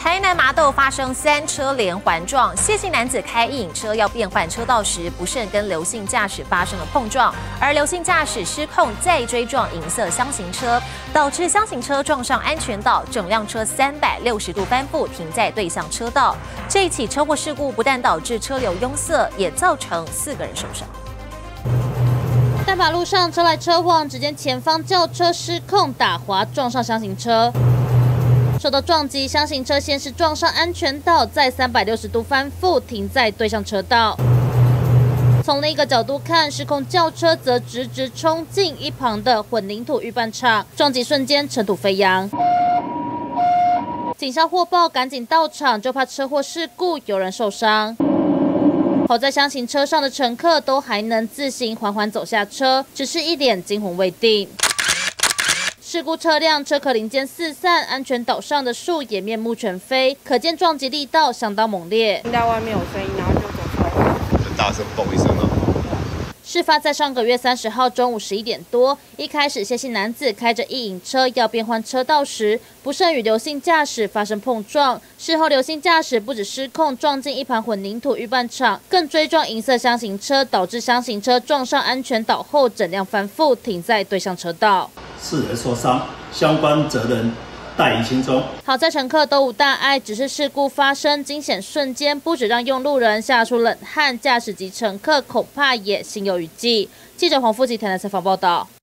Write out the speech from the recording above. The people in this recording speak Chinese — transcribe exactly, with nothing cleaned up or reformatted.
台南麻豆发生三车连环撞，谢姓男子开一引车要变换车道时，不慎跟刘姓驾驶发生了碰撞，而刘姓驾驶失控再追撞银色厢型车，导致厢型车撞上安全岛，整辆车三百六十度翻覆，停在对向车道。这一起车祸事故不但导致车流拥塞，也造成四个人受伤。 大马路上车来车往，只见前方轿车失控打滑，撞上厢型车。受到撞击，厢型车先是撞上安全岛，再三百六十度翻覆，停在对向车道。从另一个角度看，失控轿车则直直冲进一旁的混凝土预拌厂，撞击瞬间尘土飞扬。警消获报，赶紧到场，就怕车祸事故有人受伤。 好在厢型车上的乘客都还能自行缓缓走下车，只是一脸惊魂未定。事故车辆车壳零件四散，安全岛上的树也面目全非，可见撞击力道相当猛烈。 听到外面有声音，然后就走出来， 很大声嘣一声啊！ 事发在上个月三十号中午十一点多，一开始谢姓男子开着一引车要变换车道时，不慎与刘姓驾驶发生碰撞。事后刘姓驾驶不止失控撞进一盘混凝土预拌厂，更追撞银色厢型车，导致厢型车撞上安全岛后整辆翻覆，停在对向车道。 四人受伤，相关责任 待移行中。 好在乘客都无大碍，只是事故发生惊险瞬间，不止让用路人吓出冷汗，驾驶及乘客恐怕也心有余悸。记者黄富吉台南采访报道。